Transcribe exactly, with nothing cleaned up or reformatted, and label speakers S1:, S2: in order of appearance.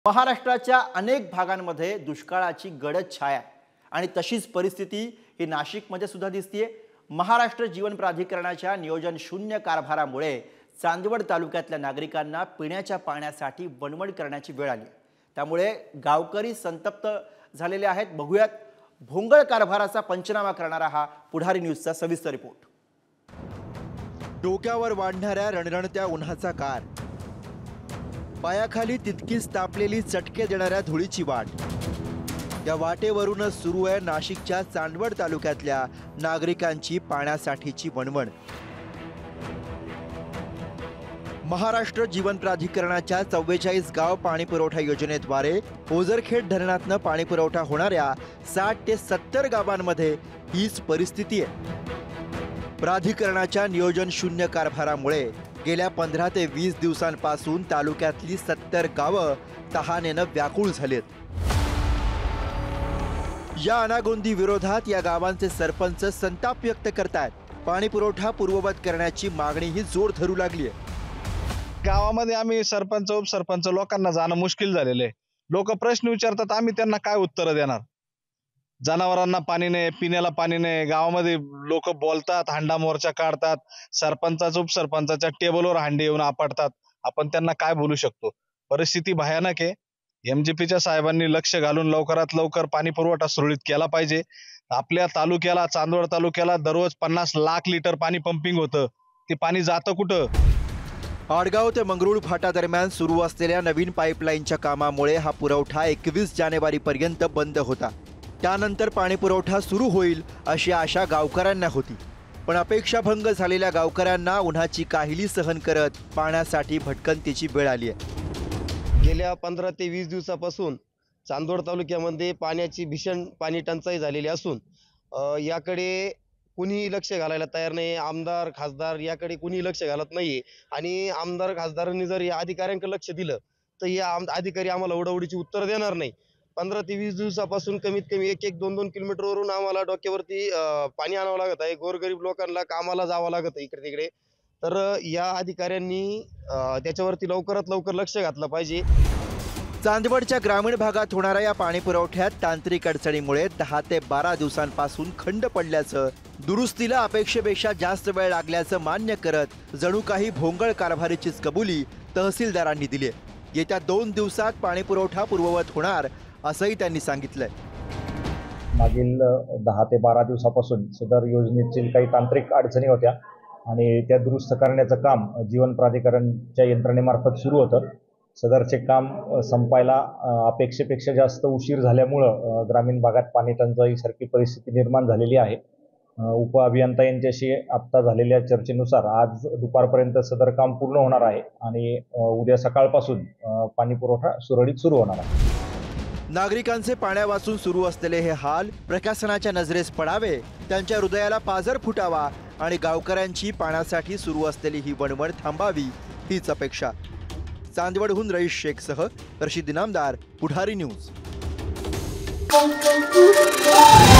S1: महाराष्ट्राच्या अनेक भागांमध्ये दुष्काळाची गडद छाया आणि तशीच परिस्थिती ही नाशिकमध्ये सुद्धा दिसतेय। महाराष्ट्र जीवन प्राधिकरणाच्या नियोजन शून्य कारभारामुळे चांदवड तालुक्यातल्या नागरिकांना पिण्याच्या पाण्यासाठी वणवण करण्याची वेळ आली। त्यामुळे गावकरी संतप्त झालेले आहेत। बघूयात भोंगळ कारभाराचा पंचनामा करणारा हा पुढारी न्यूजचा सविस्तर रिपोर्ट। डोक्यावर वाढणाऱ्या रणरणत्या उन्हाचा कार, पायाखाली तितकीच तापलेली चटके देणाऱ्या धुळीची वाट, या वाटेवरूनच सुरू आहे नाशिकच्या चांदवड तालुक्यातल्या नागरिकांची पाण्यासाठीची वणवण। महाराष्ट्र जीवन प्राधिकरणाच्या चव्वेचाळीस गाव पाणी पुरवठा योजनेद्वारे ओझरखेड धरणातनं पाणी पुरवठा होणाऱ्या साठ ते सत्तर गावांमध्ये हीच परिस्थिती आहे। प्राधिकरणाच्या नियोजन शून्य कारभारामुळे गेल्या पंधरा ते वीस दिवसांपासून तालुक्यातली सत्तर गावं तहानेनं व्याकुळ झालेत। या अनागोंदी विरोधात या गावांचे सरपंच संताप व्यक्त करतायत। पाणी पुरवठा पूर्ववत करण्याची मागणीही जोर धरू लागली आहे।
S2: गावामध्ये आम्ही सरपंच उपसरपंच लोकांना जाणं मुश्किल झालेलं आहे। लोक प्रश्न विचारतात, आम्ही त्यांना काय उत्तर देणार? जनावरांना पाणी नाही, पिण्याला पाणी नाही। गावामध्ये लोक बोलतात, हांडा मोर्चा काढतात, सरपंचाच्या उपसरपंचाच्या टेबलवर हांडे येऊन आपटतात। आपण त्यांना काय बोलू शकतो? परिस्थिती भयानक आहे। एमजीपीच्या साहेबांनी लक्ष घालून लवकरात लवकर पाणी पुरवठा सुरळीत केला पाहिजे। आपल्या तालुक्याला, चांदवड तालुक्याला दररोज पन्नास लाख लिटर पाणी पंपिंग होतं, ते पाणी जातं कुठं?
S1: आडगाव ते मंगरुळ फाटा दरम्यान सुरू असलेल्या नवीन पाईपलाईनच्या कामामुळे हा पुरवठा एकवीस जानेवारी पर्यंत बंद होता। त्यानंतर पाणी पुरवठा सुरू होईल अशी आशा गावकऱ्यांना होती, पण अपेक्षाभंग झालेल्या गावकऱ्यांना उन्हाची काहिली सहन करत पाण्यासाठी भटकंतीची वेळ आली आहे।
S3: गेल्या पंधरा ते वीस दिवसापासून चांदवड तालुक्यामध्ये पाण्याची भीषण पाणी टंचाई झालेली असून याकडे कुणीही लक्ष घालायला तयार नाही। आमदार खासदार याकडे कुणीही लक्ष घालत नाहीये आणि आमदार खासदारांनी जर या अधिकाऱ्यांकडे लक्ष दिलं तर या अधिकारी आम्हाला उडवडीची उत्तर देणार नाही। पंधरा ते वीस दिवसापासून कमीत कमी एक एक दोन दोन किलोमीटरवरून आम्हाला डोक्यावरती पाणी आणावं लागत आहे। गोरगरीब लोकांना कामाला जावं लागत आहे इकडे तिकडे। तर या अधिकाऱ्यांनी त्याच्यावरती लवकरात लवकर लक्ष घातलं पाहिजे।
S1: चांदवडच्या ग्रामीण भागात होणाऱ्या या पाणी पुरवठ्यात तांत्रिक अडचणीमुळे दहा ते बारा दिवसांपासून खंड पडल्याचं, दुरुस्तीला अपेक्षेपेक्षा जास्त वेळ लागल्याचं मान्य करत जणू काही भोंगळ कारभारीचीच कबुली तहसीलदारांनी दिली आहे। येत्या दोन दिवसात पाणी पुरवठा पूर्ववत होणार असंही त्यांनी सांगितलंय।
S4: मागील दहा ते बारा दिवसापासून सदर योजनेतील काही तांत्रिक अडचणी होत्या आणि त्या दुरुस्त करण्याचं काम जीवन प्राधिकरणच्या यंत्रणेमार्फत सुरू होतं। सदरचे काम संपायला अपेक्षेपेक्षा जास्त उशीर झाल्यामुळं ग्रामीण भागात पाणी टंचाईसारखी परिस्थिती निर्माण झालेली आहे। उप अभियंता यांच्याशी आत्ता झालेल्या चर्चेनुसार आज दुपारपर्यंत सदर काम पूर्ण होणार आहे आणि उद्या सकाळपासून पाणी पुरवठा सुरळीत सुरू होणार आहे।
S1: नागरिकांचे पाण्यावाचून सुरू असलेले हे हाल प्रशासनाच्या नजरेस पडावे, त्यांच्या हृदयाला पाझर फुटावा आणि गावकऱ्यांची पाण्यासाठी सुरू असलेली ही वणवण थांबावी हीच अपेक्षा। चांदवडहून रईस शेखसह रशीद इनामदार, पुढारी न्यूज।